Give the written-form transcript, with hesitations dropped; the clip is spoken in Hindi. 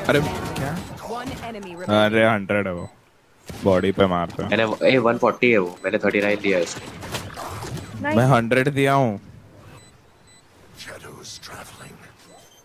अरे क्या? One enemy अरे remaining. 100 है वो, बॉडी पे मारता है। मैंने 140 है वो, मैंने 39 दिया है इसको। मैं नाइस। 100 दिया हूँ। Shadows traveling.